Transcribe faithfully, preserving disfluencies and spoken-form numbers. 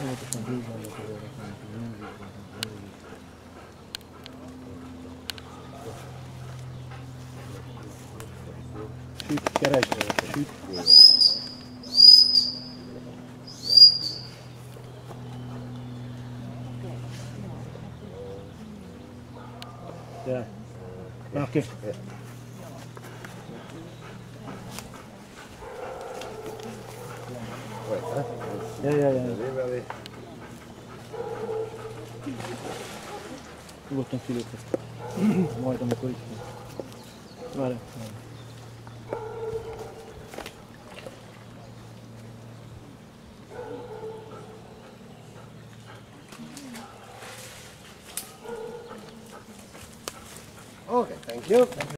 folyamatosan húzzának az orrát, nem húzzának, nem húzzának. Süt, keresd, süt. Yeah. Okay. Yeah. Wait, huh? Yeah, yeah, yeah. Really? Nyugodtan kilépesz. Majd amikor itt van. Várj. Okay, thank you.